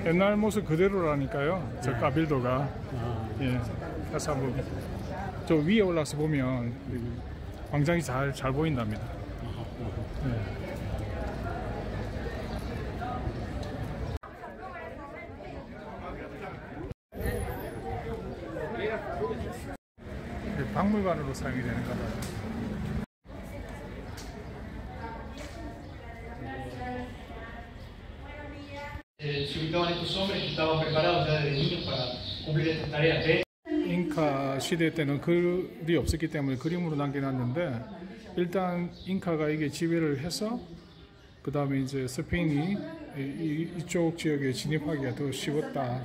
옛날 모습 그대로라니까요. 저 까빌도가. 예. 그래서 한번 저 위에 올라서 보면 광장이 잘 보인답니다. 예. 박물관으로 사용이 되는가 봐요. Se ubicaban estos hombres que estaban preparados ya desde niños para cumplir estas tareas. 잉카 시대 때는 글이 없었기 때문에 그림으로 남겨놨는데 일단 잉카가 이게 지배를 해서 그 다음에 이제 스페인이 이쪽 지역에 진입하기가 더 쉬웠다.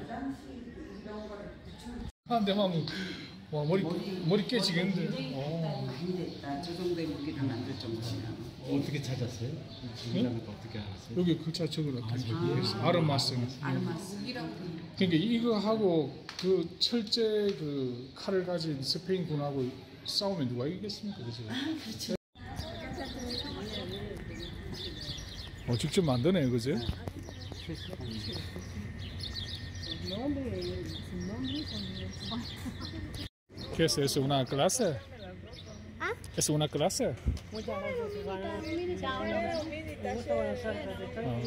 아, 내 마음 와 머리 깨지겠는데. 저 정도의 무기를 만들 정도면 어떻게 찾았어요? 지금이라는 거 어떻게 알았어요? 여기 글자 적어놨다. 아르마스. 그러니까 이거 하고 그 철제 그 칼을 가진 스페인 군하고 싸우면 누가 이기겠습니까, 그죠? 직접 만드네요, 그죠? ¿Qué es eso? ¿Una clase? ¿Ah? ¿Es una clase? Muchas gracias, Susana. Chao. Un gusto conocerte.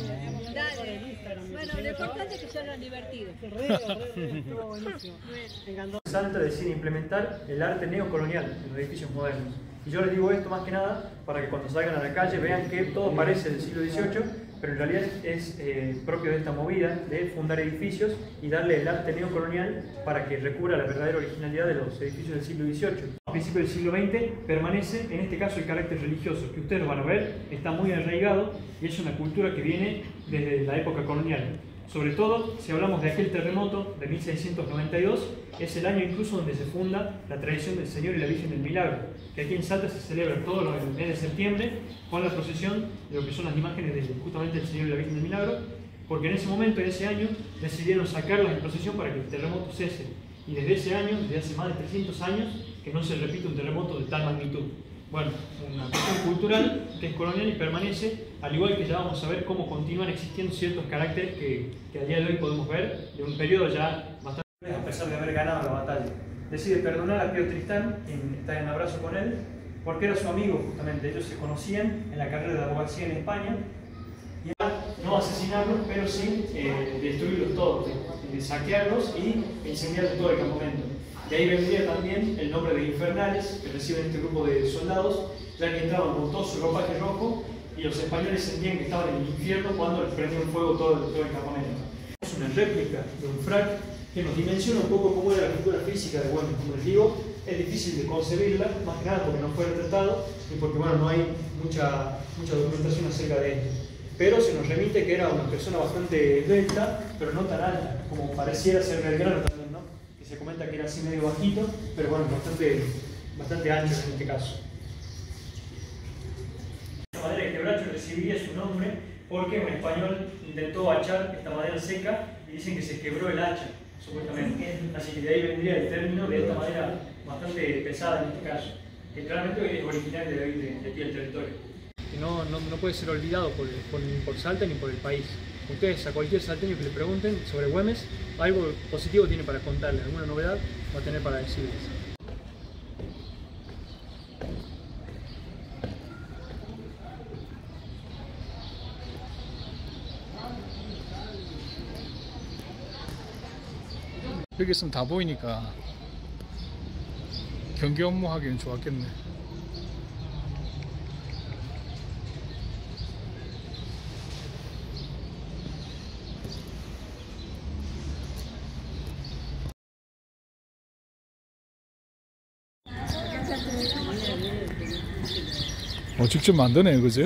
Dale. Bueno, lo importante es que sea divertido. Estuvo buenísimo. Me encantó. Salta decide implementar el arte neocolonial en los edificios modernos. Y yo les digo esto más que nada para que cuando salgan a la calle vean que todo parece del siglo XVIII, pero en realidad es propio de esta movida de fundar edificios y darle el arte neocolonial para que recubra la verdadera originalidad de los edificios del siglo XVIII. A principios del siglo XX permanece, en este caso, el carácter religioso, que ustedes lo van a ver, está muy arraigado y es una cultura que viene desde la época colonial. Sobre todo, si hablamos de aquel terremoto de 1692, es el año incluso donde se funda la tradición del Señor y la Virgen del Milagro, que aquí en Salta se celebra todos los meses de septiembre con la procesión de lo que son las imágenes justamente del Señor y la Virgen del Milagro, porque en ese momento, en ese año, decidieron sacarlas en procesión para que el terremoto cese. Y desde ese año, desde hace más de 300 años, que no se repite un terremoto de tal magnitud. Bueno, una cuestión cultural que es colonial y permanece, al igual que ya vamos a ver cómo continúan existiendo ciertos caracteres que a día de hoy podemos ver de un periodo ya bastante... A pesar de haber ganado la batalla, decide perdonar a Pío Tristán, quien está en abrazo con él, porque era su amigo justamente. Ellos se conocían en la carrera de abogacía en España, y no asesinarlos, pero sí destruirlos todos, saquearlos y incendiar todo el campamento. De ahí vendría también el nombre de infernales que reciben este grupo de soldados, ya que entraban con todo su ropaje rojo y los españoles sentían que estaban en el infierno cuando les prendieron fuego todo el campamento. Es una réplica de un frac que nos dimensiona un poco cómo era la cultura física de Güemes. Como les digo, es difícil de concebirla, más que nada porque no fue retratado y porque bueno, no hay mucha documentación acerca de esto. Pero se nos remite que era una persona bastante esbelta, pero no tan alta, como pareciera ser Belgrano también, ¿no? Que se comenta que era así medio bajito, pero bueno, bastante ancho en este caso. Esta madera de quebracho recibiría su nombre porque un español intentó hachar esta madera seca y dicen que se quebró el hacha, supuestamente. Así que de ahí vendría el término de esta madera bastante pesada en este caso, que claramente es originaria de aquí del territorio. Que no puede ser olvidado por Salta ni por el país. Ustedes a cualquier salteño que le pregunten sobre Güemes, algo positivo tiene para contarle, alguna novedad va a tener para decirles. 여기 있으면 다 보이니까 경계 업무 하기는 좋았겠네. 직접 만드네, 그죠?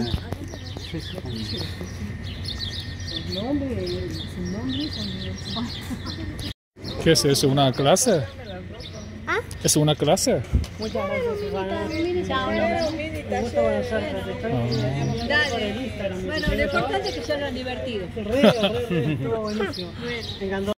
¿Qué es eso? ¿Una clase? ¿Ah? ¿Es una clase? Muchas gracias, Susana. Chao. Un gusto conocerte. Dale. Bueno, lo importante es que sea divertido. Estuvo buenísimo. Me encantó.